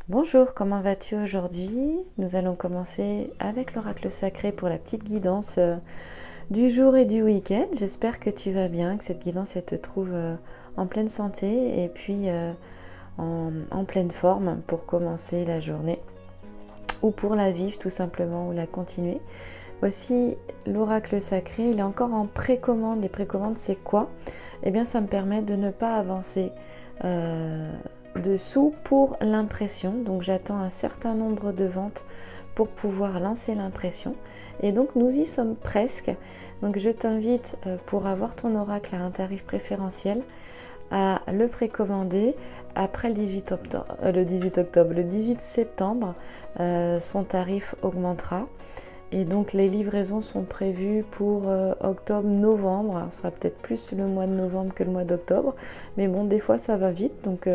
Bonjour, comment vas-tu aujourd'hui? Nous allons commencer avec l'oracle sacré pour la petite guidance du jour et du week-end. J'espère que tu vas bien, que cette guidance elle te trouve en pleine santé et puis en pleine forme pour commencer la journée ou pour la vivre tout simplement ou la continuer. Voici l'oracle sacré, il est encore en précommande. Les précommandes, c'est quoi? Eh bien, ça me permet de ne pas avancer dessous pour l'impression. Donc, j'attends un certain nombre de ventes pour pouvoir lancer l'impression. Et donc, nous y sommes presque. Donc, je t'invite pour avoir ton oracle à un tarif préférentiel à le précommander après le 18 octobre. Le 18 septembre, son tarif augmentera. Et donc les livraisons sont prévues pour octobre-novembre. Alors, ce sera peut-être plus le mois de novembre que le mois d'octobre. Mais bon, des fois ça va vite, donc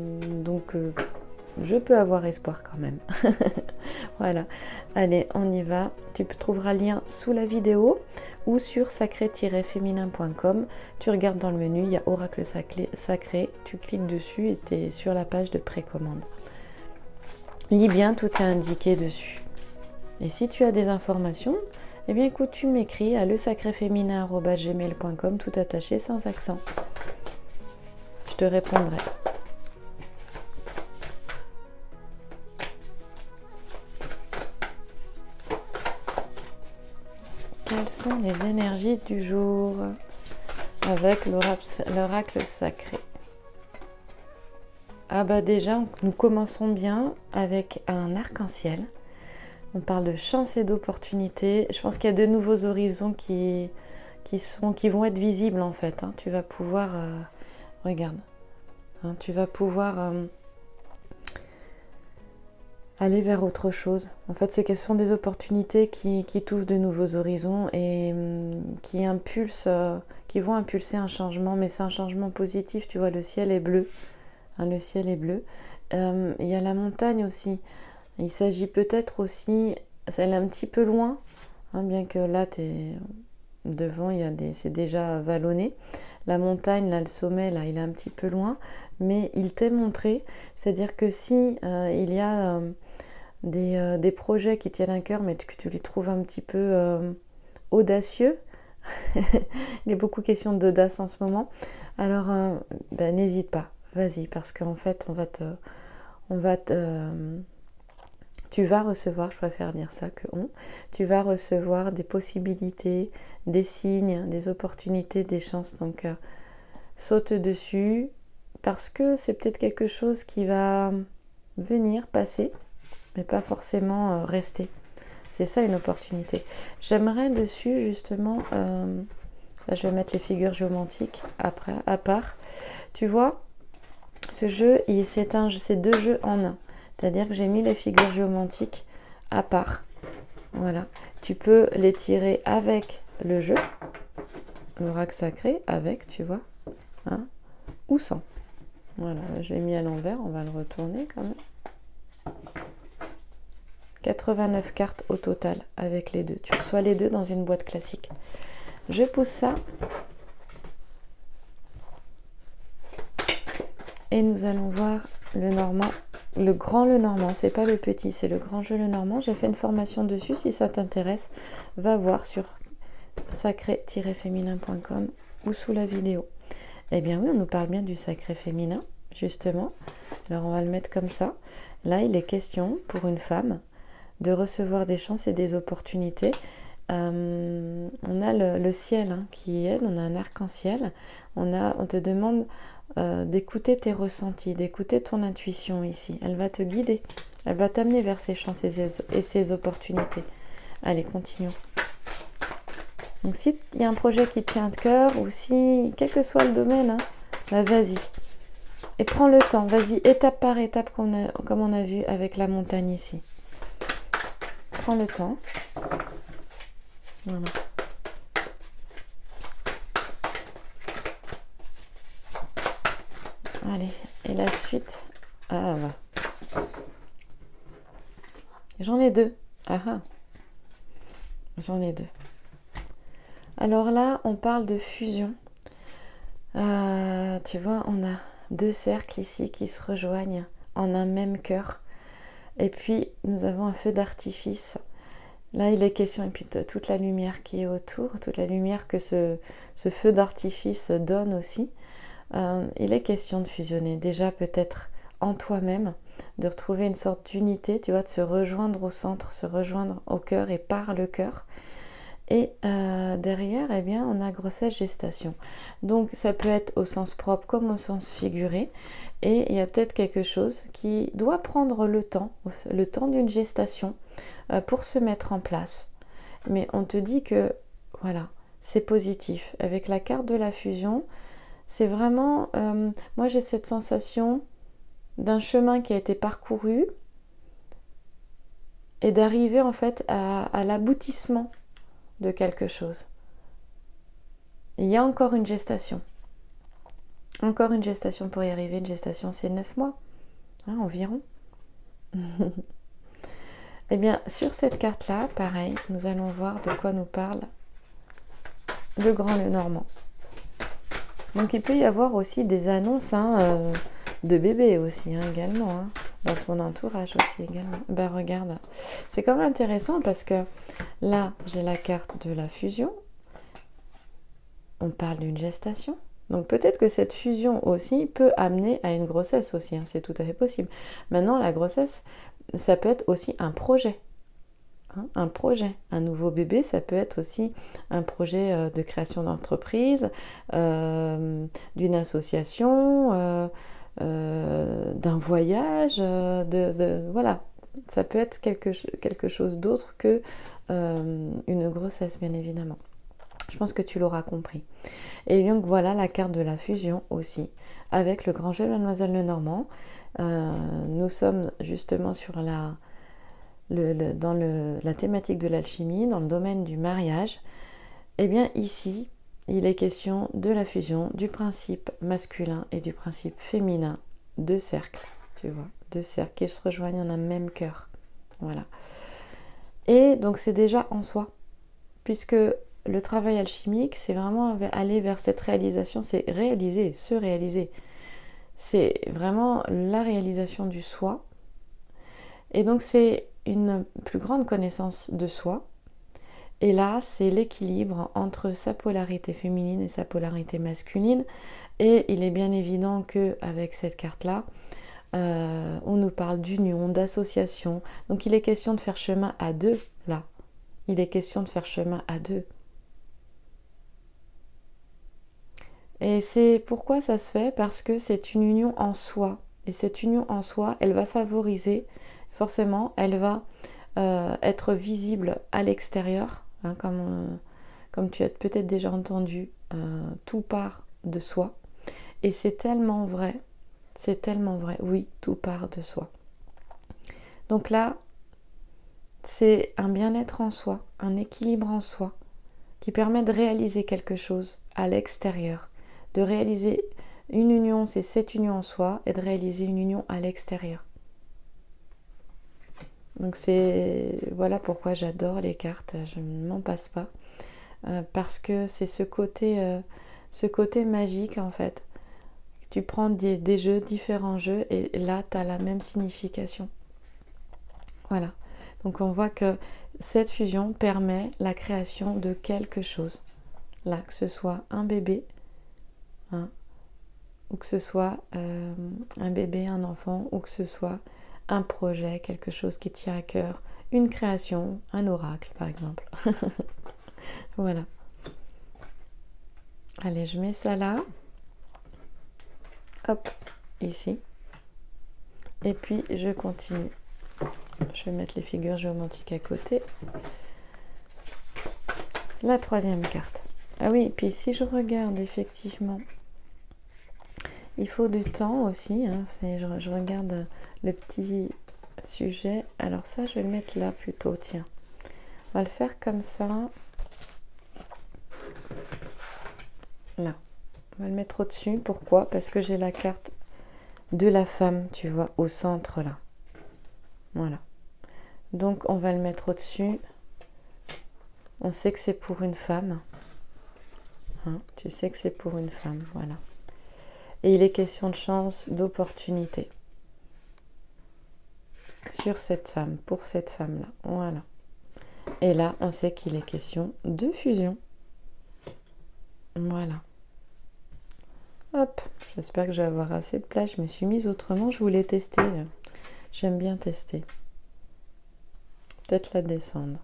je peux avoir espoir quand même. Voilà, allez, on y va. Tu trouveras le lien sous la vidéo ou sur sacré-féminin.com. Tu regardes dans le menu, il y a oracle sacré. Tu cliques dessus et tu es sur la page de précommande. Lis bien, tout est indiqué dessus. Et si tu as des informations, eh bien écoute, tu m'écris à lesacréféminin@gmail.com, tout attaché, sans accent. Je te répondrai. Quelles sont les énergies du jour avec l'oracle sacré? Ah bah déjà, nous commençons bien avec un arc-en-ciel. On parle de chance et d'opportunités. Je pense qu'il y a de nouveaux horizons qui vont être visibles en fait. Hein. Tu vas pouvoir, regarde, hein, tu vas pouvoir aller vers autre chose. En fait, c'est qu'elles sont des opportunités qui t'ouvrent de nouveaux horizons et qui vont impulser un changement. Mais c'est un changement positif. Tu vois, le ciel est bleu. Hein, le ciel est bleu. Il y a la montagne aussi. Il s'agit peut-être aussi, elle est un petit peu loin, hein, bien que là, devant, c'est déjà vallonné. La montagne, là, le sommet, là, il est un petit peu loin, mais il t'est montré. C'est-à-dire que si il y a des projets qui tiennent à cœur, mais que tu les trouves un petit peu audacieux, il est beaucoup question d'audace en ce moment, alors n'hésite pas, vas-y, parce qu'en fait, tu vas recevoir, je préfère dire ça que tu vas recevoir des possibilités, des signes, des opportunités, des chances. Donc, saute dessus parce que c'est peut-être quelque chose qui va venir, passer, mais pas forcément rester. C'est ça une opportunité. J'aimerais dessus, justement, je vais mettre les figures géomantiques après, à part. Tu vois, ce jeu, c'est deux jeux en un. C'est-à-dire que j'ai mis les figures géomantiques à part. Voilà. Tu peux les tirer avec le jeu, l'oracle sacré, avec, tu vois, hein, ou sans. Voilà, j'ai mis à l'envers, on va le retourner quand même. 89 cartes au total avec les deux. Tu reçois les deux dans une boîte classique. Je pousse ça. Et nous allons voir le normand. Le grand Lenormand, c'est pas le petit, c'est le grand jeu Lenormand. J'ai fait une formation dessus, si ça t'intéresse, va voir sur sacré-féminin.com ou sous la vidéo. Eh bien oui, on nous parle bien du sacré féminin, justement. Alors on va le mettre comme ça. Là, il est question pour une femme de recevoir des chances et des opportunités. On a le ciel hein, qui aide, on a un arc-en-ciel. On te demande d'écouter tes ressentis, d'écouter ton intuition ici. Elle va te guider, elle va t'amener vers ces chances et ces opportunités. Allez, continuons. Donc si il y a un projet qui te tient de cœur, ou si, quel que soit le domaine, hein, bah vas-y. Et prends le temps, vas-y, étape par étape, comme on a vu avec la montagne ici. Prends le temps. Voilà. Allez, et la suite. Ah, va. J'en ai deux. Ah ah. J'en ai deux. Alors là, on parle de fusion. Tu vois, on a deux cercles ici qui se rejoignent en un même cœur. Et puis, nous avons un feu d'artifice. Là, il est question, et puis toute la lumière qui est autour, toute la lumière que ce feu d'artifice donne aussi. Il est question de fusionner. Déjà, peut-être en toi-même, de retrouver une sorte d'unité, tu vois, de se rejoindre au centre, se rejoindre au cœur et par le cœur. Et derrière, eh bien, on a grossesse, gestation. Donc, ça peut être au sens propre comme au sens figuré. Et il y a peut-être quelque chose qui doit prendre le temps d'une gestation pour se mettre en place. Mais on te dit que, voilà, c'est positif. Avec la carte de la fusion, c'est vraiment, moi j'ai cette sensation d'un chemin qui a été parcouru et d'arriver en fait à l'aboutissement de quelque chose. Il y a encore une gestation. Encore une gestation pour y arriver. Une gestation, c'est 9 mois, hein, environ. Eh bien, sur cette carte-là, pareil, nous allons voir de quoi nous parle le Grand Lenormand. Donc, il peut y avoir aussi des annonces de bébés aussi, également, dans ton entourage aussi, également. Ben, regarde, c'est quand même intéressant parce que là, j'ai la carte de la fusion. On parle d'une gestation. Donc peut-être que cette fusion aussi peut amener à une grossesse aussi, c'est tout à fait possible. Maintenant, la grossesse, ça peut être aussi un projet. Un projet. Un nouveau bébé, ça peut être aussi un projet de création d'entreprise, d'une association, d'un voyage, voilà. Ça peut être quelque chose d'autre que une grossesse, bien évidemment. Je pense que tu l'auras compris. Et donc voilà la carte de la fusion aussi, avec le grand jeu de Mademoiselle Lenormand. Nous sommes justement sur dans la thématique de l'alchimie, dans le domaine du mariage. Et bien ici, il est question de la fusion du principe masculin et du principe féminin, deux cercles, tu vois, deux cercles qui se rejoignent en un même cœur. Voilà. Et donc c'est déjà en soi, puisque le travail alchimique, c'est vraiment aller vers cette réalisation, c'est réaliser, se réaliser. C'est vraiment la réalisation du soi. Et donc c'est une plus grande connaissance de soi. Et là, c'est l'équilibre entre sa polarité féminine et sa polarité masculine. Et il est bien évident qu'avec cette carte-là, on nous parle d'union, d'association. Donc il est question de faire chemin à deux, là. Il est question de faire chemin à deux. Et c'est pourquoi ça se fait, parce que c'est une union en soi. Et cette union en soi, elle va favoriser, forcément, elle va être visible à l'extérieur, comme tu as peut-être déjà entendu, tout part de soi. Et c'est tellement vrai, oui, tout part de soi. Donc là, c'est un bien-être en soi, un équilibre en soi, qui permet de réaliser quelque chose à l'extérieur. De réaliser une union, c'est cette union en soi, et de réaliser une union à l'extérieur. Donc voilà pourquoi j'adore les cartes, je ne m'en passe pas, parce que c'est ce côté magique en fait. Tu prends des jeux, différents jeux, et là tu as la même signification. Voilà, donc on voit que cette fusion permet la création de quelque chose. Là, que ce soit un bébé, ou que ce soit un bébé, un enfant, ou que ce soit un projet, quelque chose qui tient à cœur, une création, un oracle par exemple. Voilà. Allez, je mets ça là. Hop, ici. Et puis je continue. Je vais mettre les figures géométriques à côté. La troisième carte. Ah oui, puis si je regarde effectivement, il faut du temps aussi. Je regarde le petit sujet. Alors ça, je vais le mettre là plutôt. Tiens, on va le faire comme ça. Là. On va le mettre au-dessus. Pourquoi? Parce que j'ai la carte de la femme, tu vois, au centre là. Voilà. Donc, on va le mettre au-dessus. On sait que c'est pour une femme. Tu sais que c'est pour une femme, voilà. Et il est question de chance, d'opportunité. sur cette femme, pour cette femme-là. Voilà. Et là, on sait qu'il est question de fusion. Voilà. Hop, j'espère que je vais avoir assez de place. Je me suis mise autrement, je voulais tester. J'aime bien tester. Peut-être la descendre.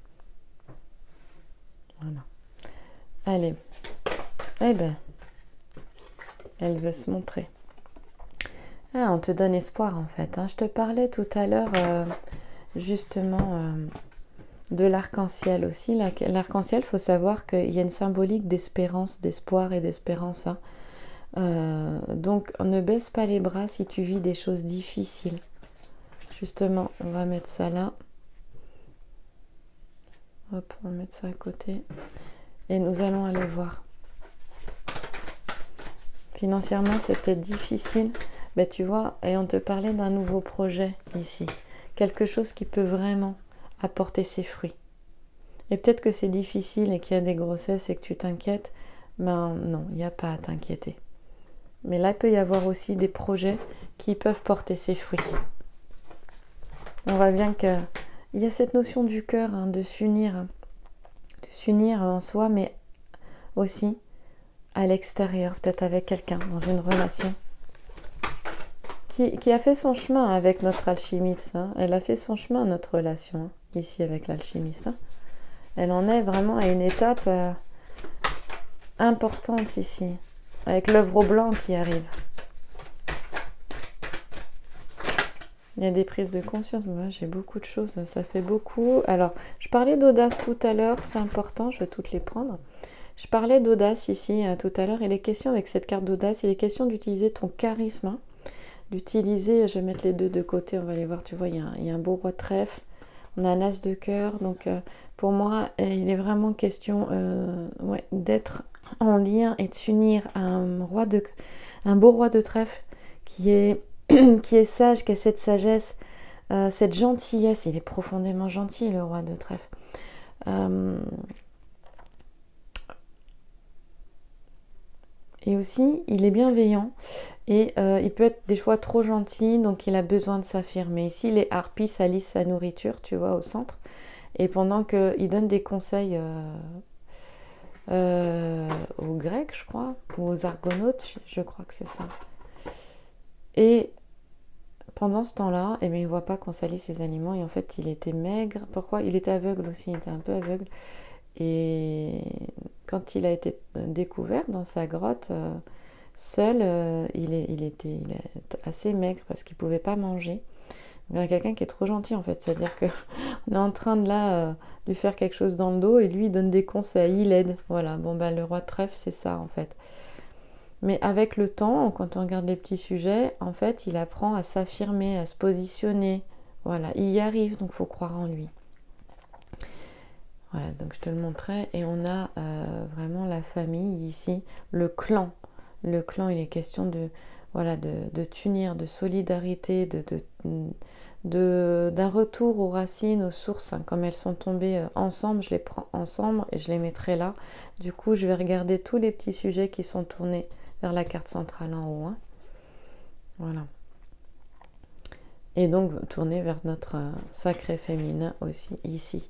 Voilà. Allez. Eh ben, elle veut se montrer. Ah, on te donne espoir en fait. Hein. Je te parlais tout à l'heure justement de l'arc-en-ciel aussi. L'arc-en-ciel, il faut savoir qu'il y a une symbolique d'espérance, d'espoir et d'espérance. Hein. Donc, on ne baisse pas les bras si tu vis des choses difficiles. Justement, on va mettre ça là. Hop, on va mettre ça à côté. Et nous allons aller voir. Financièrement, c'est peut-être difficile. Ben, tu vois, et on te parlait d'un nouveau projet ici. Quelque chose qui peut vraiment apporter ses fruits. Et peut-être que c'est difficile et qu'il y a des grossesses et que tu t'inquiètes. Ben non, il n'y a pas à t'inquiéter. Mais là, il peut y avoir aussi des projets qui peuvent porter ses fruits. On voit bien qu'il y a cette notion du cœur, hein, de s'unir en soi, mais aussi à l'extérieur, peut-être avec quelqu'un, dans une relation. Qui a fait son chemin avec notre alchimiste. Hein. Elle a fait son chemin, notre relation, hein, ici avec l'alchimiste. Hein. Elle en est vraiment à une étape importante ici, avec l'œuvre blanc qui arrive. Il y a des prises de conscience. Ouais, j'ai beaucoup de choses, ça fait beaucoup. Alors, je parlais d'audace tout à l'heure, c'est important, je vais toutes les prendre. Je parlais d'audace ici tout à l'heure, et les questions avec cette carte d'audace, il est question d'utiliser ton charisme, hein, d'utiliser, je vais mettre les deux de côté, on va les voir, tu vois, il y a un beau roi de trèfle, on a un as de cœur, donc pour moi, il est vraiment question d'être en lien et de s'unir à un beau roi de trèfle qui est sage, qui a cette sagesse, cette gentillesse. Il est profondément gentil, le roi de trèfle. Et aussi, il est bienveillant et il peut être des fois trop gentil, donc il a besoin de s'affirmer. Ici, les harpies salissent sa nourriture, tu vois, au centre. Et pendant qu'il donne des conseils aux Grecs, je crois, ou aux Argonautes, je crois que c'est ça. Et pendant ce temps-là, il ne voit pas qu'on salit ses aliments et en fait, il était maigre. Pourquoi? Il était aveugle aussi, il était un peu aveugle. Et quand il a été découvert dans sa grotte, seul, il était assez maigre parce qu'il ne pouvait pas manger. Il y a quelqu'un qui est trop gentil en fait, c'est-à-dire qu'on est en train de lui faire quelque chose dans le dos et lui il donne des conseils, il aide. Voilà, bon ben le roi de trèfle c'est ça en fait. Mais avec le temps, quand on regarde les petits sujets, en fait il apprend à s'affirmer, à se positionner. Voilà, il y arrive, donc il faut croire en lui. Voilà, donc je te le montrais. Et on a vraiment la famille ici, le clan. Le clan, il est question de t'unir, de solidarité, d'un retour aux racines, aux sources, hein, comme elles sont tombées ensemble, je les prends ensemble et je les mettrai là. Du coup, je vais regarder tous les petits sujets qui sont tournés vers la carte centrale en haut. Hein. Voilà. Et donc, tourner vers notre sacré féminin aussi, ici.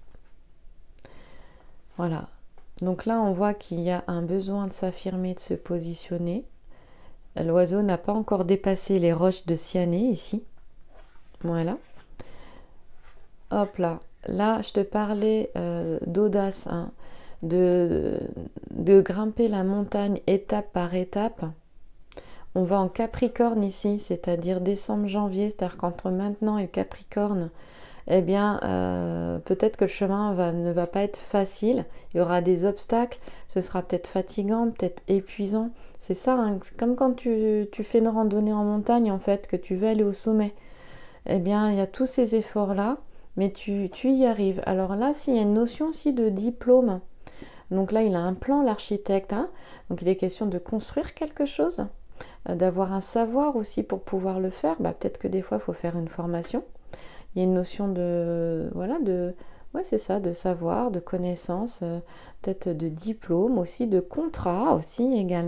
Voilà. Donc là, on voit qu'il y a un besoin de s'affirmer, de se positionner. L'oiseau n'a pas encore dépassé les roches de Cyané, ici. Voilà. Hop là. Là, je te parlais d'audace, hein, de grimper la montagne étape par étape. On va en Capricorne ici, c'est-à-dire décembre, janvier, c'est-à-dire qu'entre maintenant et le Capricorne, eh bien, peut-être que le chemin ne va pas être facile. Il y aura des obstacles, ce sera peut-être fatigant, peut-être épuisant. C'est ça, hein, c'est comme quand tu fais une randonnée en montagne, en fait, que tu veux aller au sommet. Eh bien, il y a tous ces efforts-là, mais tu y arrives. Alors là, s'il y a une notion aussi de diplôme, donc là, il a un plan, l'architecte, hein, donc il est question de construire quelque chose, d'avoir un savoir aussi pour pouvoir le faire. Bah, peut-être que des fois, il faut faire une formation. Il y a une notion de c'est ça, de savoir, de connaissance, peut-être de diplôme aussi, de contrat aussi également.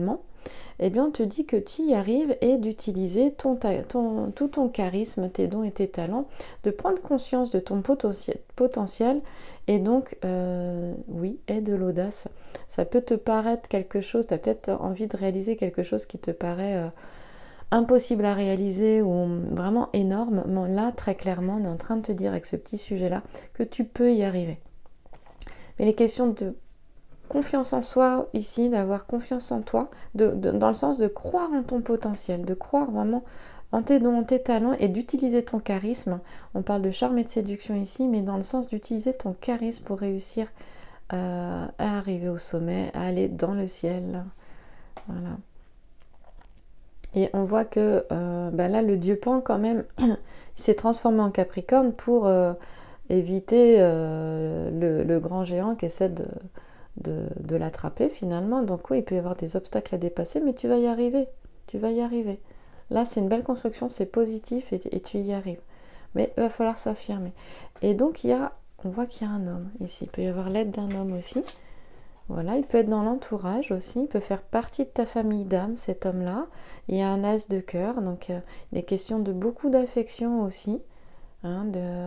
eh bien on te dit que tu y arrives et d'utiliser tout ton charisme, tes dons et tes talents, de prendre conscience de ton potentiel et donc, oui, aie de l'audace. Ça peut te paraître quelque chose, tu as peut-être envie de réaliser quelque chose qui te paraît impossible à réaliser ou vraiment énorme, mais là, très clairement, on est en train de te dire avec ce petit sujet-là que tu peux y arriver. Mais les questions de confiance en soi ici, d'avoir confiance en toi, dans le sens de croire en ton potentiel, de croire vraiment en tes dons, en tes talents et d'utiliser ton charisme. On parle de charme et de séduction ici, mais dans le sens d'utiliser ton charisme pour réussir à arriver au sommet, à aller dans le ciel. Voilà. Et on voit que là, le dieu Pan, quand même, il s'est transformé en Capricorne pour éviter le grand géant qui essaie de l'attraper finalement. Donc oui, il peut y avoir des obstacles à dépasser, mais tu vas y arriver. Tu vas y arriver. Là, c'est une belle construction, c'est positif et tu y arrives. Mais il va falloir s'affirmer. Et donc, on voit qu'il y a un homme ici. Il peut y avoir l'aide d'un homme aussi. Voilà, il peut être dans l'entourage aussi. Il peut faire partie de ta famille d'âme, cet homme-là. Il y a un as de cœur, donc il est question de beaucoup d'affection aussi, hein,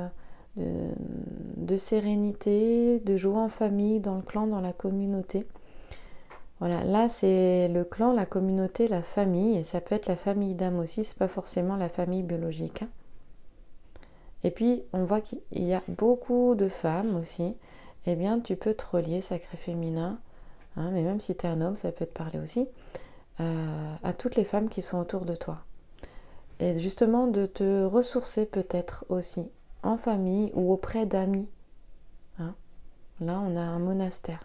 de sérénité, de joie en famille, dans le clan, dans la communauté. Voilà, là c'est le clan, la communauté, la famille, et ça peut être la famille d'âme aussi, c'est pas forcément la famille biologique. Hein. Et puis on voit qu'il y a beaucoup de femmes aussi, eh bien tu peux te relier, sacré féminin, hein, mais même si tu es un homme, ça peut te parler aussi, à toutes les femmes qui sont autour de toi. Et justement de te ressourcer peut-être aussi, en famille ou auprès d'amis. Hein. Là on a un monastère.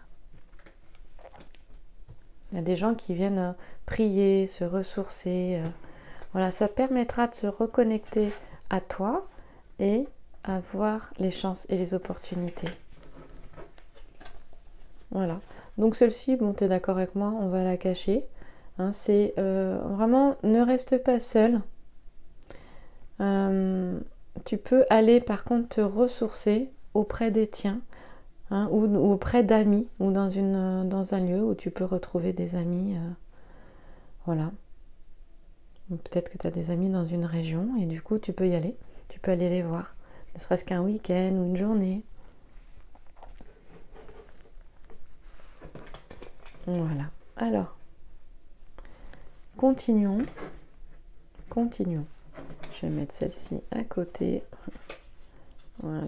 Il y a des gens qui viennent prier, se ressourcer. Voilà, ça permettra de se reconnecter à toi et à voir les chances et les opportunités. Voilà. Donc celle-ci, bon, tu es d'accord avec moi, on va la cacher. Hein, c'est vraiment, ne reste pas seul. Tu peux aller par contre te ressourcer auprès des tiens. Hein, ou auprès d'amis, ou dans un lieu où tu peux retrouver des amis. Voilà. Peut-être que tu as des amis dans une région et du coup tu peux y aller. Tu peux aller les voir, ne serait-ce qu'un week-end ou une journée. Voilà. Alors, continuons. Je vais mettre celle-ci à côté. Voilà.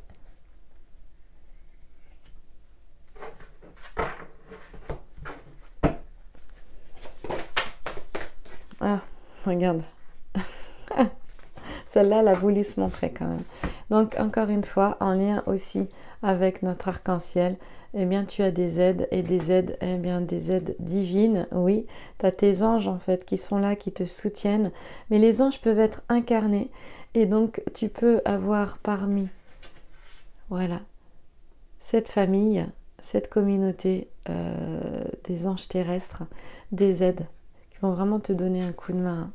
Ah, regarde. Celle-là, elle a voulu se montrer quand même. Donc, encore une fois, en lien aussi avec notre arc-en-ciel, eh bien, tu as des aides et des aides, eh bien, des aides divines, oui. Tu as tes anges, en fait, qui sont là, qui te soutiennent. Mais les anges peuvent être incarnés. Et donc, tu peux avoir parmi, voilà, cette famille, cette communauté des anges terrestres, des aides qui vont vraiment te donner un coup de main.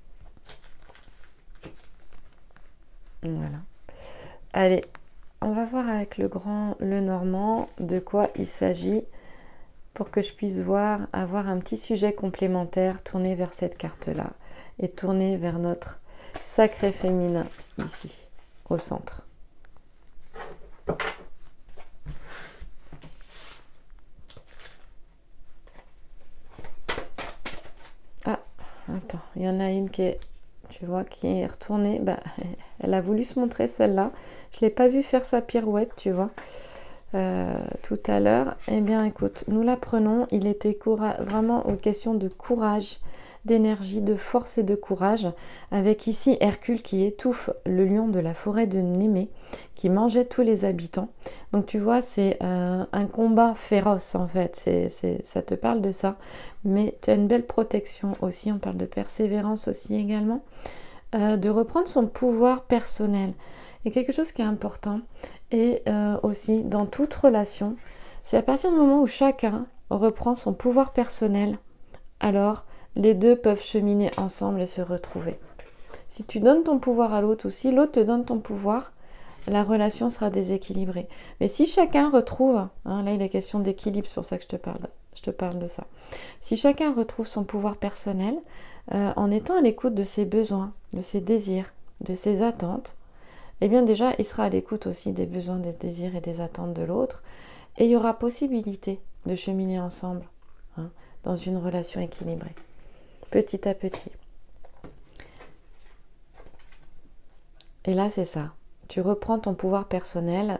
Voilà. Allez, on va voir avec le Normand de quoi il s'agit pour que je puisse avoir un petit sujet complémentaire tourné vers cette carte-là et tourné vers notre sacré féminin ici, au centre. Ah, attends, il y en a une qui est... Tu vois, qui est retournée, elle a voulu se montrer celle-là. Je ne l'ai pas vue faire sa pirouette, tu vois, tout à l'heure. Eh bien, écoute, nous la prenons. Il était vraiment aux questions de courage, d'énergie, de force et de courage. Avec ici Hercule qui étouffe le lion de la forêt de Némée, qui mangeait tous les habitants. Donc, tu vois, c'est un combat féroce, en fait. Ça te parle de ça. Mais tu as une belle protection aussi, on parle de persévérance aussi également, de reprendre son pouvoir personnel. Et quelque chose qui est important, et aussi dans toute relation, c'est à partir du moment où chacun reprend son pouvoir personnel, alors les deux peuvent cheminer ensemble et se retrouver. Si tu donnes ton pouvoir à l'autre ou si l'autre te donne ton pouvoir, la relation sera déséquilibrée. Mais si chacun retrouve, hein, là il est question d'équilibre, c'est pour ça que je te parle je te parle de ça. Si chacun retrouve son pouvoir personnel, en étant à l'écoute de ses besoins, de ses désirs, de ses attentes, eh bien déjà, il sera à l'écoute aussi des besoins, des désirs et des attentes de l'autre. Et il y aura possibilité de cheminer ensemble, hein, dans une relation équilibrée, petit à petit. Et là, c'est ça. Tu reprends ton pouvoir personnel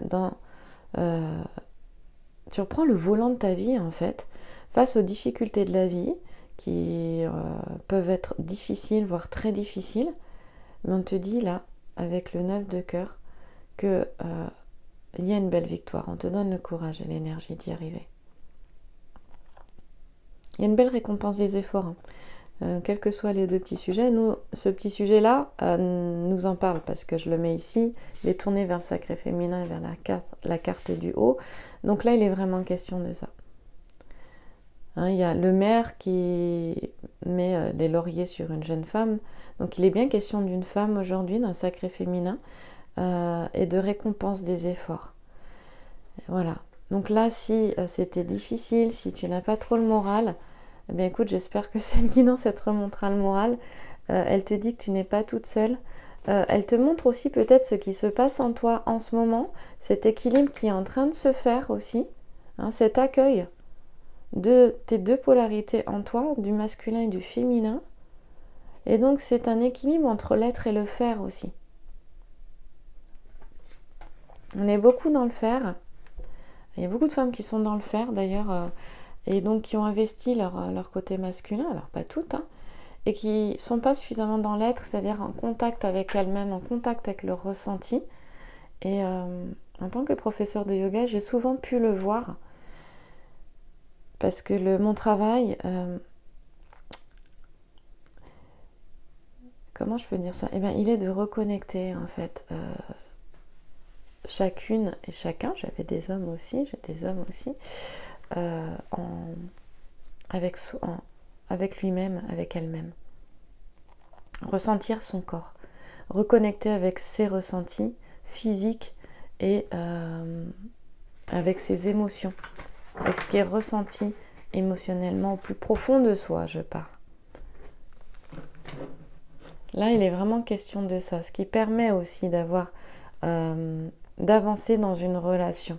tu reprends le volant de ta vie, en fait, face aux difficultés de la vie, qui peuvent être difficiles, voire très difficiles. Mais on te dit, là, avec le 9 de cœur, que il y a une belle victoire. On te donne le courage et l'énergie d'y arriver. Il y a une belle récompense des efforts, hein. Quels que soient les deux petits sujets, nous, ce petit sujet-là nous en parle parce que je le mets ici, il est tourné vers le sacré féminin et vers la carte du haut. Donc là, il est vraiment question de ça. Hein, il y a le maire qui met des lauriers sur une jeune femme. Donc il est bien question d'une femme aujourd'hui, d'un sacré féminin et de récompense des efforts. Voilà. Donc là, si c'était difficile, si tu n'as pas trop le moral, eh bien écoute, j'espère que cette guidance, elle te remontera le moral. Elle te dit que tu n'es pas toute seule. Elle te montre aussi peut-être ce qui se passe en toi en ce moment, cet équilibre qui est en train de se faire aussi, hein, cet accueil de tes deux polarités en toi, du masculin et du féminin. Et donc c'est un équilibre entre l'être et le faire aussi. On est beaucoup dans le faire. Il y a beaucoup de femmes qui sont dans le faire d'ailleurs, et donc qui ont investi leur côté masculin, alors pas toutes, hein, et qui ne sont pas suffisamment dans l'être, c'est-à-dire en contact avec elles-mêmes, en contact avec leur ressenti. Et en tant que professeur de yoga, j'ai souvent pu le voir, parce que mon travail, comment je peux dire ça ? Eh bien, il est de reconnecter en fait chacune et chacun, j'avais des hommes aussi, j'ai des hommes aussi, avec lui-même, avec elle-même. Ressentir son corps, reconnecter avec ses ressentis physiques et avec ses émotions, avec ce qui est ressenti émotionnellement au plus profond de soi, je parle. Là, il est vraiment question de ça, ce qui permet aussi d'avancer dans une relation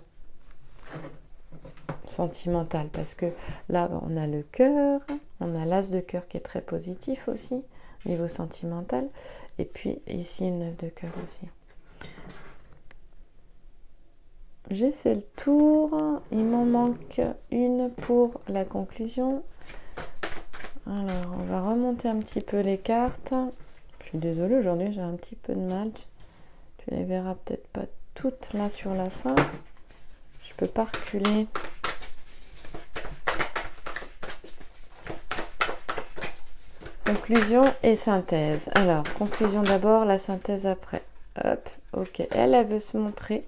sentimentale, parce que là, on a le cœur, on a l'as de cœur qui est très positif aussi, au niveau sentimental, et puis ici, le 9 de cœur aussi. J'ai fait le tour, il m'en manque une pour la conclusion. Alors, on va remonter un petit peu les cartes. Je suis désolée, aujourd'hui j'ai un petit peu de mal. Tu les verras peut-être pas toutes là sur la fin. Je peux pas reculer. Conclusion et synthèse. Alors, conclusion d'abord, la synthèse après. Hop, ok. Elle veut se montrer.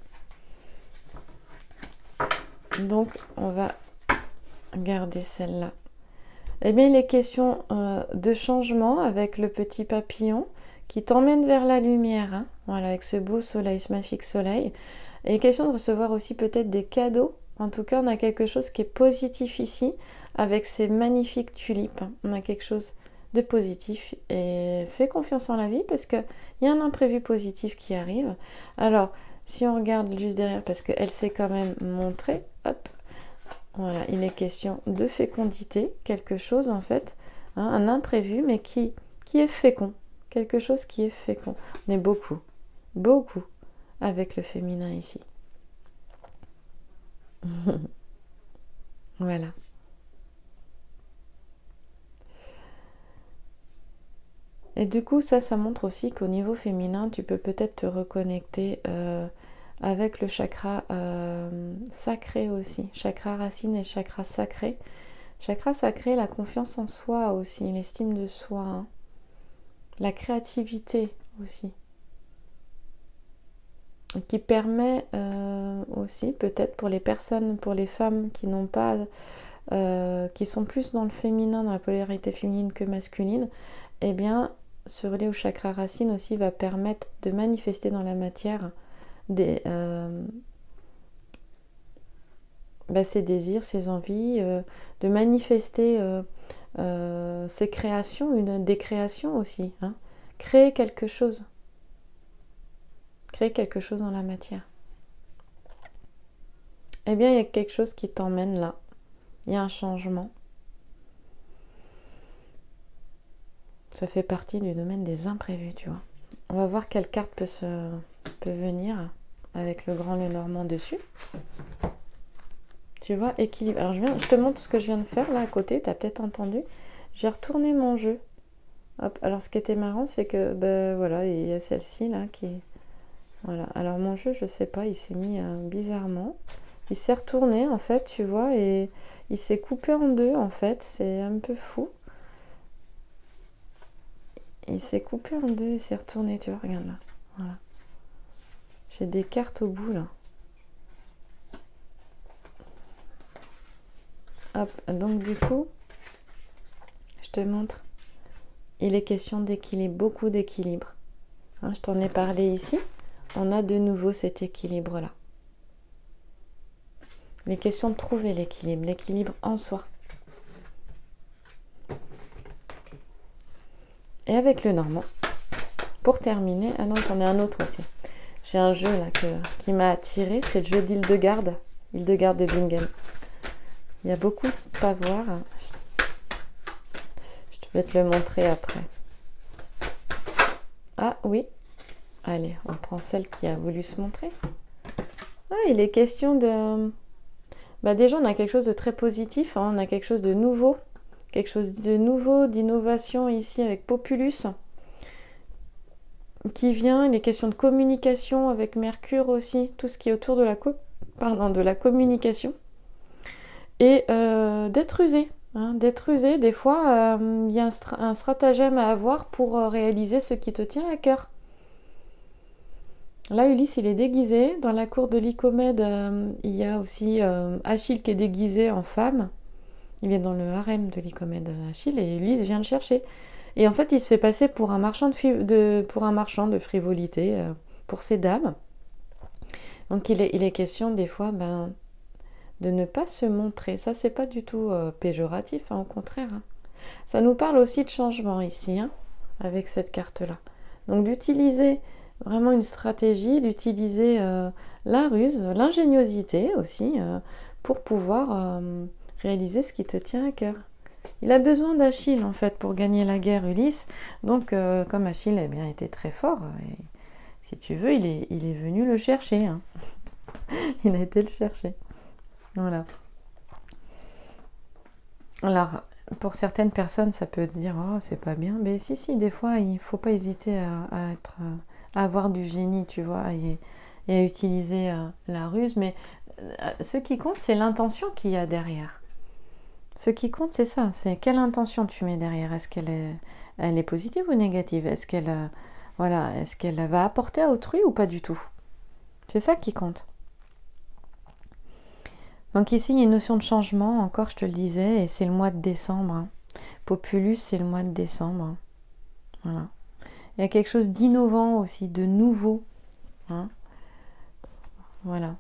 Donc, on va garder celle-là. Eh bien, il est question de changement avec le petit papillon qui t'emmène vers la lumière. Hein. Voilà, avec ce beau soleil, ce magnifique soleil. Et il est question de recevoir aussi peut-être des cadeaux. En tout cas, on a quelque chose qui est positif ici avec ces magnifiques tulipes. Hein. On a quelque chose de positif et fais confiance en la vie parce qu'il y a un imprévu positif qui arrive. Alors, si on regarde juste derrière, parce qu'elle s'est quand même montrée, hop, voilà, il est question de fécondité, quelque chose en fait, hein, un imprévu, mais qui est fécond, quelque chose qui est fécond. On est beaucoup avec le féminin ici. Voilà. Et du coup, ça montre aussi qu'au niveau féminin, tu peux peut-être te reconnecter avec le chakra sacré aussi. Chakra racine et chakra sacré. Chakra sacré, la confiance en soi aussi, l'estime de soi. Hein. La créativité aussi. Qui permet aussi, peut-être pour les personnes, pour les femmes qui n'ont pas... qui sont plus dans le féminin, dans la polarité féminine que masculine, eh bien... ce relais au chakra racine aussi va permettre de manifester dans la matière ses désirs, ses envies, de manifester ses créations, des créations aussi. Hein. Créer quelque chose. Créer quelque chose dans la matière. Eh bien, il y a quelque chose qui t'emmène là. Il y a un changement. Ça fait partie du domaine des imprévus, tu vois. On va voir quelle carte peut venir avec le grand Lenormand dessus. Tu vois, équilibre. Alors, je te montre ce que je viens de faire là à côté. Tu as peut-être entendu. J'ai retourné mon jeu. Hop. Alors, ce qui était marrant, c'est que, voilà, il y a celle-ci là qui... Voilà. Alors, mon jeu, je sais pas, il s'est mis bizarrement. Il s'est retourné, en fait, tu vois, et il s'est coupé en deux, en fait. C'est un peu fou. Il s'est coupé en deux, il s'est retourné, tu vois, regarde là. Voilà. J'ai des cartes au bout, là. Hop, donc du coup, je te montre. Il est question d'équilibre, beaucoup d'équilibre. Hein, je t'en ai parlé ici. On a de nouveau cet équilibre-là. Il est question de trouver l'équilibre en soi. Et avec le Normand, pour terminer, ah non, j'en ai un autre aussi. J'ai un jeu là qui m'a attiré, c'est le jeu d'Hildegarde de Bingen. Il y a beaucoup à voir. Je vais te le montrer après. Ah oui. Allez, on prend celle qui a voulu se montrer. Ah, il est question de... déjà, on a quelque chose de très positif. Hein, on a quelque chose de nouveau. Quelque chose de nouveau, d'innovation ici avec Populus. Qui vient. Il est question de communication avec Mercure aussi. Tout ce qui est autour de la communication. Et d'être usé. Hein, d'être usé. Des fois, il y a un stratagème à avoir pour réaliser ce qui te tient à cœur. Là, Ulysse, il est déguisé. Dans la cour de Lycomède, il y a aussi Achille qui est déguisé en femme. Il est dans le harem de Lycomède, Achille, et Ulysse vient le chercher. Et en fait, il se fait passer pour un marchand de frivolité pour ces dames. Donc, il est question des fois de ne pas se montrer. Ça, c'est pas du tout péjoratif, hein, au contraire. Hein. Ça nous parle aussi de changement ici, hein, avec cette carte-là. Donc, d'utiliser... Vraiment une stratégie d'utiliser la ruse, l'ingéniosité aussi, pour pouvoir réaliser ce qui te tient à cœur. Il a besoin d'Achille en fait pour gagner la guerre, Ulysse. Donc comme Achille était très fort, et, si tu veux, il est venu le chercher. Hein. Il a été le chercher. Voilà. Alors, pour certaines personnes, ça peut dire « Oh, c'est pas bien ». Mais si, des fois, il ne faut pas hésiter à avoir du génie, tu vois, et à utiliser la ruse. Mais ce qui compte, c'est l'intention qu'il y a derrière. Ce qui compte, c'est ça. C'est quelle intention tu mets derrière. Est-ce qu'elle est positive ou négative? Est-ce qu'elle va apporter à autrui ou pas du tout? C'est ça qui compte. Donc ici, il y a une notion de changement, encore, je te le disais, et c'est le mois de décembre. Hein. Populus, c'est le mois de décembre. Hein. Voilà. Il y a quelque chose d'innovant aussi, de nouveau. Hein. Voilà.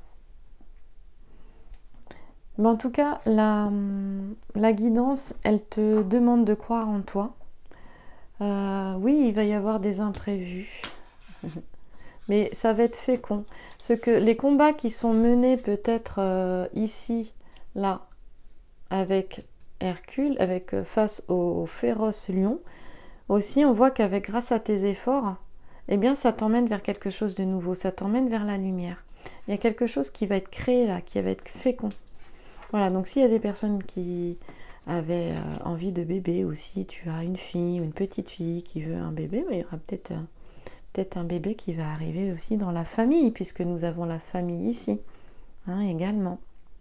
Mais en tout cas, la guidance, elle te demande de croire en toi. Oui, il va y avoir des imprévus. Mais ça va être fécond. Les combats qui sont menés peut-être ici, là, avec Hercule, face au féroce lion, aussi on voit grâce à tes efforts, eh bien ça t'emmène vers quelque chose de nouveau, ça t'emmène vers la lumière. Il y a quelque chose qui va être créé là, qui va être fécond. Voilà, donc s'il y a des personnes qui avaient envie de bébé, ou si tu as une fille ou une petite fille qui veut un bébé, il y aura peut-être un bébé qui va arriver aussi dans la famille, puisque nous avons la famille ici, hein, également.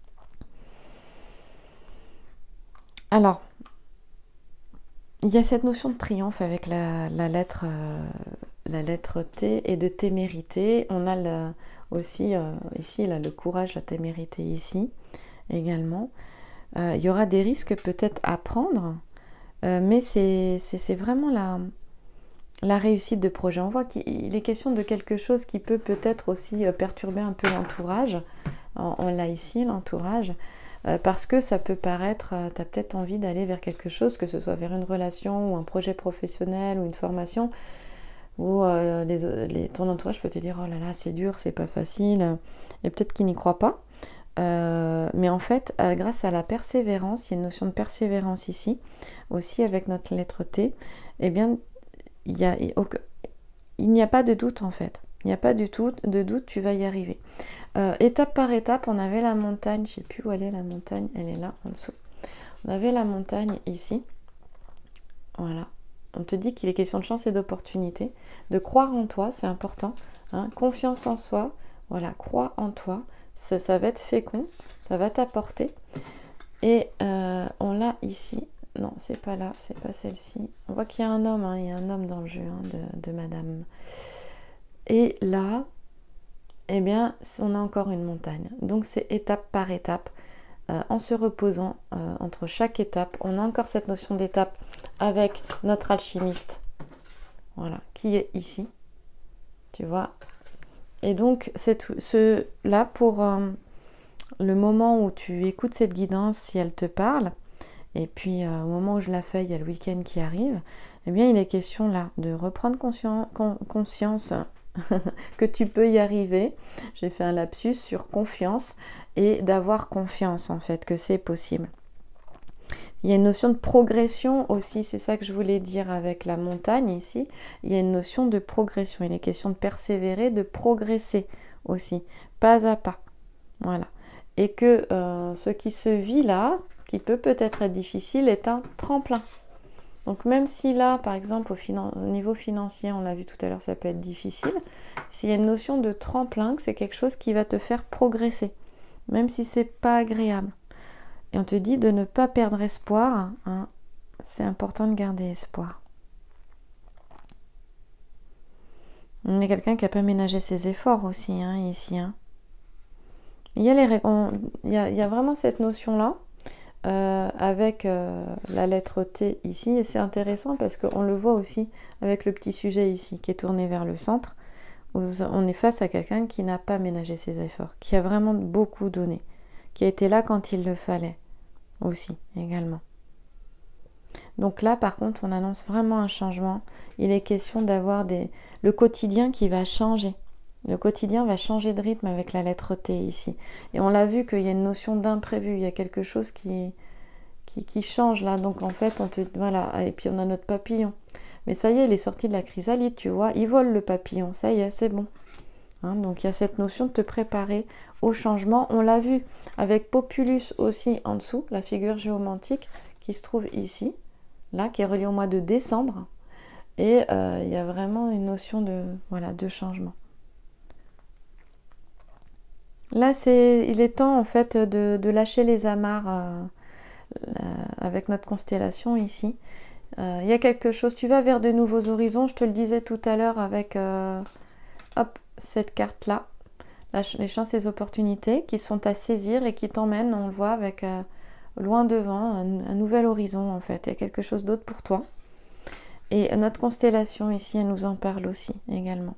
Alors, il y a cette notion de triomphe avec la lettre T et de témérité. On a aussi ici là, le courage, la témérité ici également. Il y aura des risques peut-être à prendre, mais c'est vraiment la réussite de projet. On voit qu'il est question de quelque chose qui peut-être aussi perturber un peu l'entourage. on l'a ici, l'entourage, parce que ça peut paraître, tu as peut-être envie d'aller vers quelque chose, que ce soit vers une relation ou un projet professionnel ou une formation, où ton entourage peut te dire oh là là c'est dur, c'est pas facile, et peut-être qu'il n'y croit pas. Mais en fait, grâce à la persévérance, il y a une notion de persévérance ici, aussi avec notre lettre T, eh bien, il n'y a pas de doute en fait. Il n'y a pas du tout de doute, tu vas y arriver. Étape par étape, on avait la montagne, je ne sais plus où elle est la montagne, elle est là en dessous. On avait la montagne ici, voilà. On te dit qu'il est question de chance et d'opportunité, de croire en toi, c'est important, hein. Confiance en soi, voilà, crois en toi, ça va être fécond, ça va t'apporter. Et on l'a ici, non, c'est pas là, c'est pas celle-ci. On voit qu'il y a un homme, hein, il y a un homme dans le jeu hein, de madame. Et là, eh bien, on a encore une montagne. Donc c'est étape par étape, en se reposant entre chaque étape. On a encore cette notion d'étape avec notre alchimiste, voilà, qui est ici, tu vois. Et donc c'est là pour le moment où tu écoutes cette guidance, si elle te parle, et puis au moment où je la fais, il y a le week-end qui arrive, eh bien il est question là de reprendre conscience que tu peux y arriver. J'ai fait un lapsus sur confiance et d'avoir confiance en fait que c'est possible. Il y a une notion de progression aussi, c'est ça que je voulais dire avec la montagne ici. Il y a une notion de progression, il est question de persévérer, de progresser aussi, pas à pas. Voilà. Et que ce qui se vit là, qui peut peut-être être difficile, est un tremplin. Donc même si là, par exemple, au niveau financier, on l'a vu tout à l'heure, ça peut être difficile, s'il y a une notion de tremplin, que c'est quelque chose qui va te faire progresser, même si c'est pas agréable. Et on te dit de ne pas perdre espoir, hein. C'est important de garder espoir. On est quelqu'un qui a pas ménagé ses efforts aussi, hein, ici. Hein. Il y a vraiment cette notion-là, avec la lettre T ici, et c'est intéressant parce qu'on le voit aussi avec le petit sujet ici qui est tourné vers le centre, où on est face à quelqu'un qui n'a pas ménagé ses efforts, qui a vraiment beaucoup donné, qui a été là quand il le fallait aussi également. Donc là par contre on annonce vraiment un changement, il est question d'avoir le quotidien qui va changer. Le quotidien va changer de rythme avec la lettre T ici. Et on l'a vu qu'il y a une notion d'imprévu, il y a quelque chose qui change là. Donc en fait, voilà. Et puis on a notre papillon. Mais ça y est, il est sorti de la chrysalide, tu vois. Il vole le papillon, ça y est, c'est bon. Hein, donc il y a cette notion de te préparer au changement. On l'a vu avec Populus aussi en dessous, la figure géomantique qui se trouve ici, là, qui est reliée au mois de décembre. Et il y a vraiment une notion de changement. Là, il est temps en fait de lâcher les amarres avec notre constellation ici. Il y a quelque chose, tu vas vers de nouveaux horizons, je te le disais tout à l'heure avec cette carte-là, les chances et les opportunités qui sont à saisir et qui t'emmènent, on le voit, avec loin devant, un nouvel horizon en fait. Il y a quelque chose d'autre pour toi. Et notre constellation ici, elle nous en parle aussi également.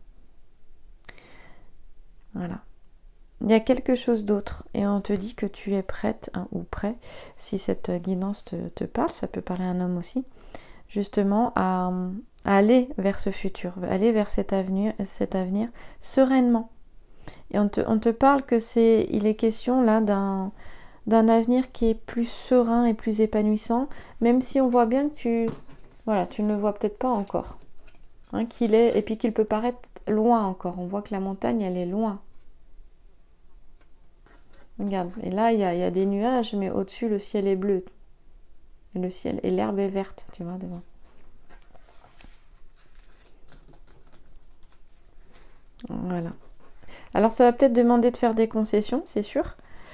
Voilà. Il y a quelque chose d'autre et on te dit que tu es prête ou prêt, si cette guidance te parle, ça peut parler à un homme aussi, justement à aller vers ce futur, aller vers cet avenir sereinement. Et on te parle que il est question là d'un avenir qui est plus serein et plus épanouissant, même si on voit bien que tu ne le vois peut-être pas encore, hein, et puis qu'il peut paraître loin encore. On voit que la montagne, elle est loin. Regarde, et là il y a des nuages, mais au-dessus le ciel est bleu. Et l'herbe est verte, tu vois, devant. Voilà. Alors ça va peut-être demander de faire des concessions, c'est sûr.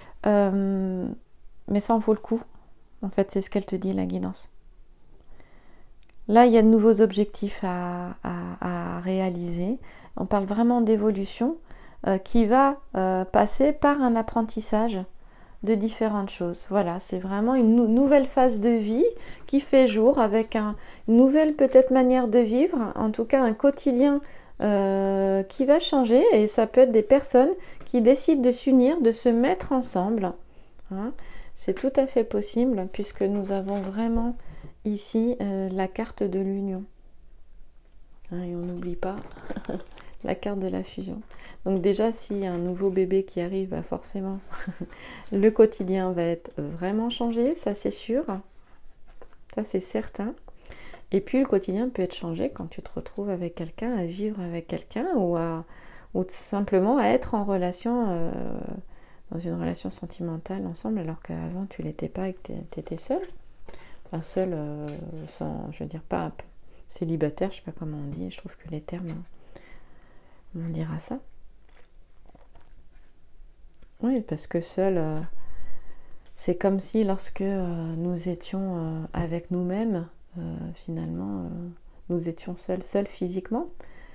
Mais ça en vaut le coup. En fait, c'est ce qu'elle te dit, la guidance. Là, il y a de nouveaux objectifs à réaliser. On parle vraiment d'évolution. Qui va passer par un apprentissage de différentes choses. Voilà, c'est vraiment une nouvelle phase de vie qui fait jour avec une nouvelle peut-être manière de vivre, en tout cas un quotidien qui va changer, et ça peut être des personnes qui décident de s'unir, de se mettre ensemble. Hein. C'est tout à fait possible puisque nous avons vraiment ici la carte de l'union. Hein, et on n'oublie pas la carte de la fusion. Donc déjà, s'il y a un nouveau bébé qui arrive, bah forcément, le quotidien va être vraiment changé, ça c'est sûr. Ça c'est certain. Et puis le quotidien peut être changé quand tu te retrouves avec quelqu'un, à vivre avec quelqu'un ou simplement à être en relation, dans une relation sentimentale ensemble, alors qu'avant tu l'étais pas et que tu étais seule. Enfin seule, sans, je veux dire pas célibataire, je sais pas comment on dit, je trouve que les termes, on dira ça. Oui, parce que seul, c'est comme si lorsque nous étions avec nous-mêmes, finalement, nous étions seuls physiquement.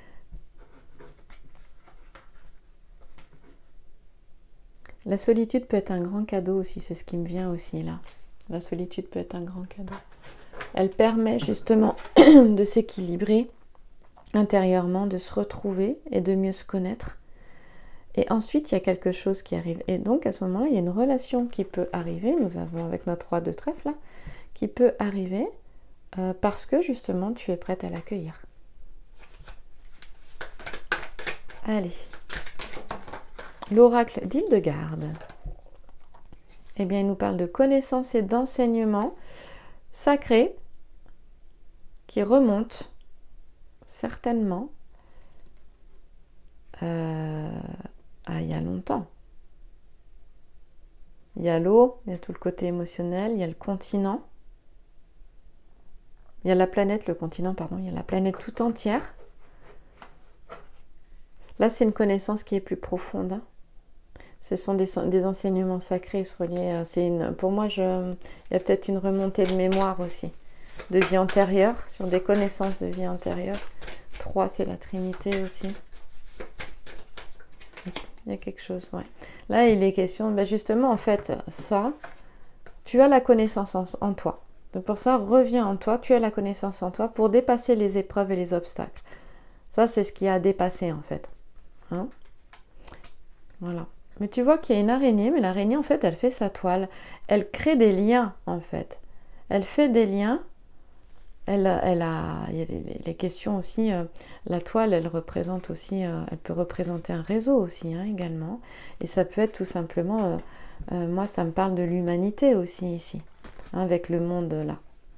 La solitude peut être un grand cadeau aussi, c'est ce qui me vient aussi là. La solitude peut être un grand cadeau. Elle permet justement de s'équilibrer intérieurement, de se retrouver et de mieux se connaître. Et ensuite, il y a quelque chose qui arrive. Et donc, à ce moment-là, il y a une relation qui peut arriver. Nous avons avec notre roi de trèfle, là, qui peut arriver parce que, justement, tu es prête à l'accueillir. Allez. L'oracle d'Hildegarde. Eh bien, il nous parle de connaissances et d'enseignements sacrés qui remontent certainement il y a longtemps. Il y a l'eau, il y a tout le côté émotionnel, il y a le continent, il y a la planète, le continent, pardon, il y a la planète tout entière. Là, c'est une connaissance qui est plus profonde. Hein. Ce sont des enseignements sacrés reliés. Pour moi, il y a peut-être une remontée de mémoire aussi, de vie antérieure, sur des connaissances de vie antérieure. 3, c'est la Trinité aussi. Il y a quelque chose, ouais. Là, il est question, justement, en fait, ça, tu as la connaissance en toi. Donc pour ça, reviens en toi, tu as la connaissance en toi pour dépasser les épreuves et les obstacles. Ça, c'est ce qui a à dépasser, en fait. Hein? Voilà. Mais tu vois qu'il y a une araignée, mais l'araignée, en fait, elle fait sa toile. Elle crée des liens, en fait. Elle fait des liens. Il y a les questions aussi, la toile, elle représente aussi, elle peut représenter un réseau aussi, hein, également. Et ça peut être tout simplement, moi, ça me parle de l'humanité aussi ici, hein, avec le monde là.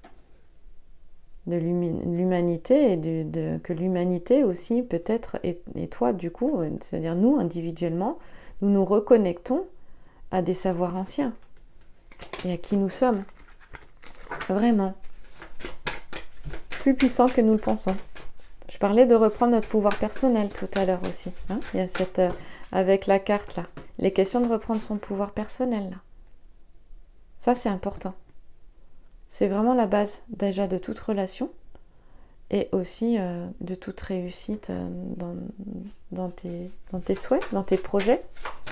De l'humanité et que l'humanité aussi peut-être, et toi du coup, c'est-à-dire nous individuellement, nous nous reconnectons à des savoirs anciens et à qui nous sommes. Vraiment. Plus puissant que nous le pensons. Je parlais de reprendre notre pouvoir personnel tout à l'heure aussi. Hein, il y a cette, avec la carte là, les questions de reprendre son pouvoir personnel là. Ça c'est important. C'est vraiment la base déjà de toute relation et aussi de toute réussite dans tes souhaits, dans tes projets.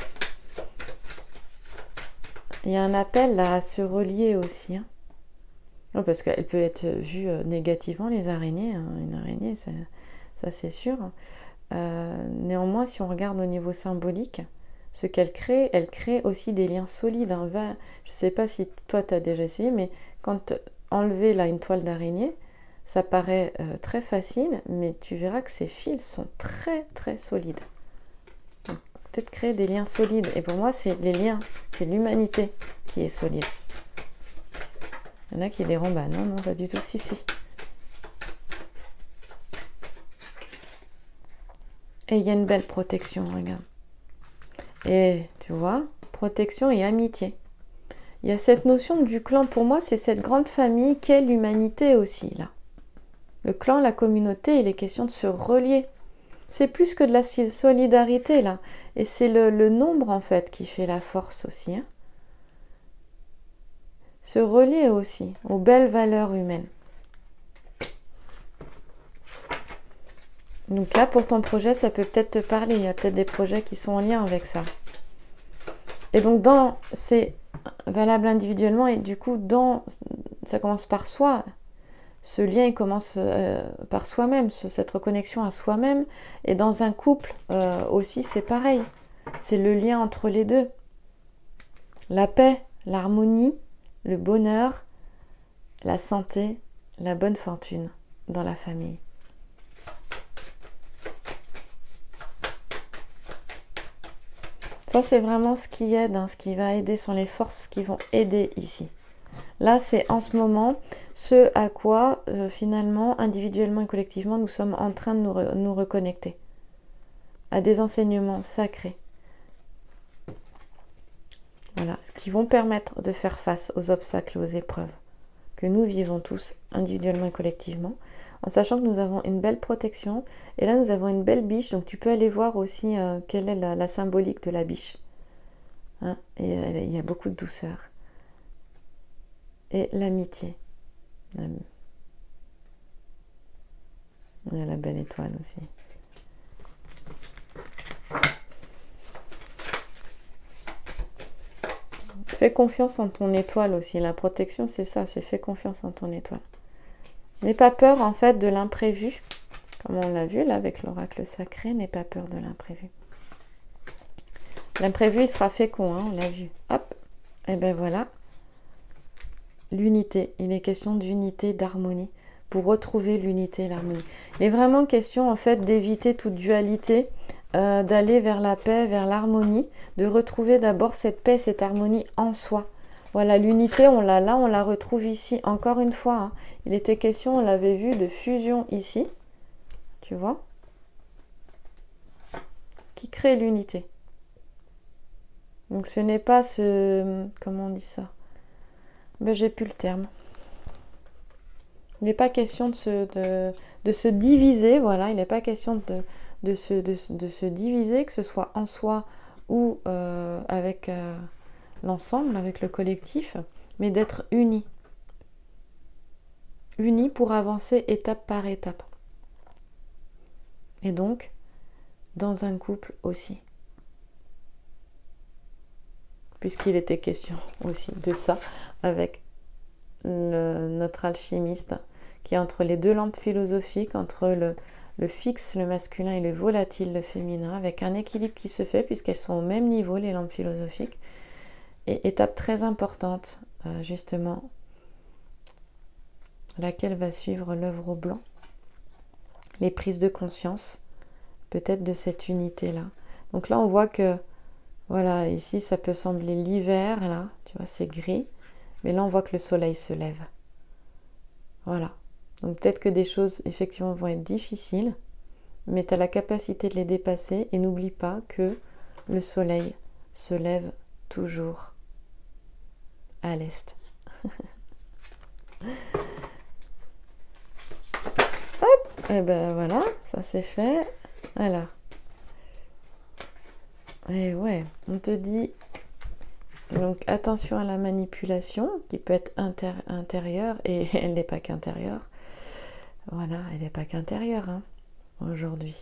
Il y a un appel là, à se relier aussi. Hein. Oh, parce qu'elle peut être vue négativement, les araignées. Hein. Une araignée, ça c'est sûr. Néanmoins, si on regarde au niveau symbolique, ce qu'elle crée, elle crée aussi des liens solides. Hein. Je ne sais pas si toi tu as déjà essayé, mais quand enlever là une toile d'araignée, ça paraît très facile, mais tu verras que ces fils sont très très solides. Peut-être créer des liens solides. Et pour moi, c'est les liens, c'est l'humanité qui est solide. Il y en a qui diront, bah non, pas du tout, si. Et il y a une belle protection, regarde. Et tu vois, protection et amitié. Il y a cette notion du clan, pour moi, c'est cette grande famille qu'est l'humanité aussi, là. Le clan, la communauté, il est question de se relier. C'est plus que de la solidarité, là. Et c'est le nombre, en fait, qui fait la force aussi, hein. Se relier aussi aux belles valeurs humaines. Donc là, pour ton projet, ça peut peut-être te parler. Il y a peut-être des projets qui sont en lien avec ça. Et donc, c'est valable individuellement. Et du coup, ça commence par soi. ce lien il commence par soi-même, cette reconnexion à soi-même. Et dans un couple aussi, c'est pareil. C'est le lien entre les deux. La paix, l'harmonie, le bonheur, la santé, la bonne fortune dans la famille. Ça, c'est vraiment ce qui aide, hein, ce qui va aider, sont les forces qui vont aider ici. Là, c'est en ce moment ce à quoi, finalement, individuellement et collectivement, nous sommes en train de nous reconnecter à des enseignements sacrés. Voilà, qui vont permettre de faire face aux obstacles, aux épreuves que nous vivons tous individuellement et collectivement, en sachant que nous avons une belle protection. Et là, nous avons une belle biche, donc tu peux aller voir aussi quelle est la symbolique de la biche. Hein, et il y a beaucoup de douceur. Et l'amitié. Il y a la belle étoile aussi. Fais confiance en ton étoile aussi. La protection, c'est ça, c'est fais confiance en ton étoile. N'aie pas peur en fait de l'imprévu. Comme on l'a vu là avec l'oracle sacré, n'aie pas peur de l'imprévu. L'imprévu, il sera fécond, hein, on l'a vu. Hop, et ben voilà. L'unité, il est question d'unité, d'harmonie. Pour retrouver l'unité et l'harmonie. Il est vraiment question en fait d'éviter toute dualité, d'aller vers la paix, vers l'harmonie, de retrouver d'abord cette paix, cette harmonie en soi. Voilà, l'unité, on l'a là, on la retrouve ici. Encore une fois, hein, il était question, on l'avait vu, de fusion ici. Tu vois? Qui crée l'unité. Donc ce n'est pas ce... Comment on dit ça? Ben, j'ai plus le terme. Il n'est pas question de se diviser, voilà, il n'est pas question de se diviser, que ce soit en soi ou avec l'ensemble, avec le collectif, mais d'être unis. Unis pour avancer étape par étape. Et donc, dans un couple aussi. Puisqu'il était question aussi de ça avec notre alchimiste qui est entre les deux lampes philosophiques, entre le fixe, le masculin, et le volatile, le féminin, avec un équilibre qui se fait puisqu'elles sont au même niveau, les lampes philosophiques. Et étape très importante, justement, laquelle va suivre l'œuvre au blanc, les prises de conscience, peut-être de cette unité-là. Donc là, on voit que, voilà, ici, ça peut sembler l'hiver, là, tu vois, c'est gris, mais là, on voit que le soleil se lève. Voilà. Donc peut-être que des choses, effectivement, vont être difficiles, mais tu as la capacité de les dépasser, et n'oublie pas que le soleil se lève toujours à l'est. Hop, et ben voilà, ça c'est fait. Alors. Et ouais, on te dit, donc attention à la manipulation, qui peut être intérieure, et elle n'est pas qu'intérieure. Voilà, elle n'est pas qu'intérieure, hein, aujourd'hui.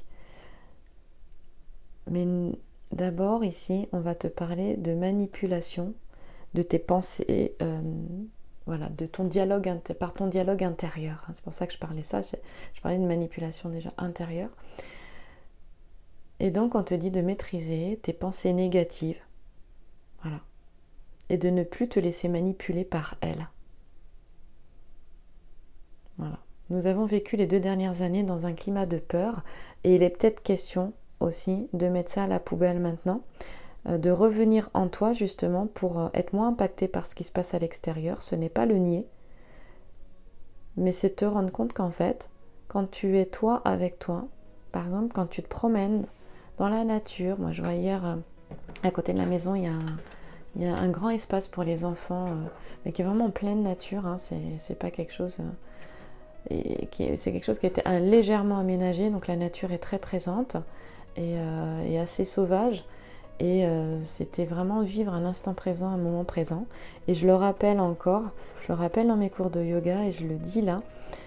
Mais d'abord, ici, on va te parler de manipulation, de tes pensées, voilà, de ton dialogue, par ton dialogue intérieur. Hein. C'est pour ça que je parlais ça, je parlais de manipulation déjà intérieure. Et donc, on te dit de maîtriser tes pensées négatives, voilà, et de ne plus te laisser manipuler par elles. Voilà. Nous avons vécu les 2 dernières années dans un climat de peur, et il est peut-être question aussi de mettre ça à la poubelle maintenant, de revenir en toi justement pour être moins impacté par ce qui se passe à l'extérieur. Ce n'est pas le nier, mais c'est te rendre compte qu'en fait, quand tu es toi avec toi, par exemple, quand tu te promènes dans la nature, moi je vois hier, à côté de la maison, il y a un grand espace pour les enfants, mais qui est vraiment en pleine nature, hein, c'est pas quelque chose... c'est quelque chose qui a été légèrement aménagé, donc la nature est très présente et assez sauvage, et c'était vraiment vivre un instant présent, un moment présent. Et je le rappelle encore, je le rappelle dans mes cours de yoga, et je le dis là,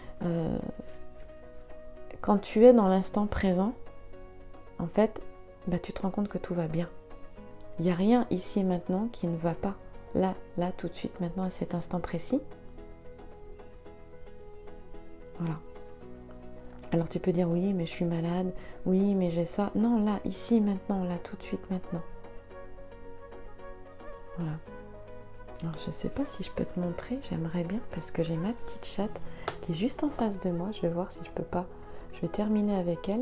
quand tu es dans l'instant présent, en fait, bah, tu te rends compte que tout va bien. Il n'y a rien ici et maintenant qui ne va pas, là, tout de suite, maintenant, à cet instant précis. Voilà. Alors tu peux dire oui, mais je suis malade, oui, mais j'ai ça. Non, là, ici, maintenant, là, tout de suite, maintenant. Voilà. Alors je ne sais pas si je peux te montrer, j'aimerais bien parce que j'ai ma petite chatte qui est juste en face de moi. Je vais voir si je peux pas. Je vais terminer avec elle.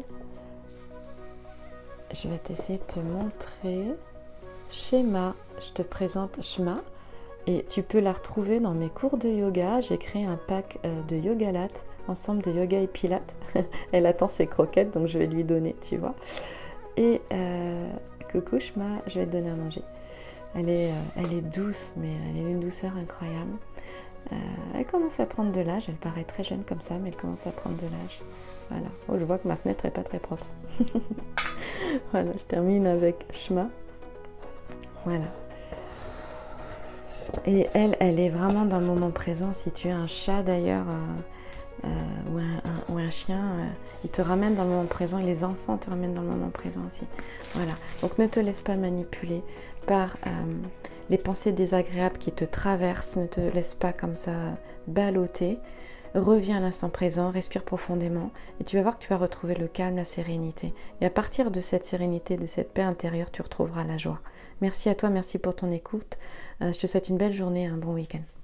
Je vais essayer de te montrer. Shema, je te présente Shema. Et tu peux la retrouver dans mes cours de yoga. J'ai créé un pack de Yogalat, ensemble de yoga et pilates. Elle attend ses croquettes, donc je vais lui donner, tu vois. Et coucou Shema, je vais te donner à manger. Elle est douce, mais elle est d'une douceur incroyable. Elle commence à prendre de l'âge. Elle paraît très jeune comme ça, mais elle commence à prendre de l'âge. Voilà. Oh, je vois que ma fenêtre n'est pas très propre. Voilà, je termine avec Shema. Voilà. Et elle est vraiment dans le moment présent. Si tu as un chat d'ailleurs ou un chien, il te ramène dans le moment présent et les enfants te ramènent dans le moment présent aussi. Voilà. Donc ne te laisse pas manipuler par les pensées désagréables qui te traversent. Ne te laisse pas comme ça balloter. Reviens à l'instant présent, respire profondément et tu vas voir que tu vas retrouver le calme, la sérénité. Et à partir de cette sérénité, de cette paix intérieure, tu retrouveras la joie. Merci à toi, merci pour ton écoute. Je te souhaite une belle journée et un bon week-end.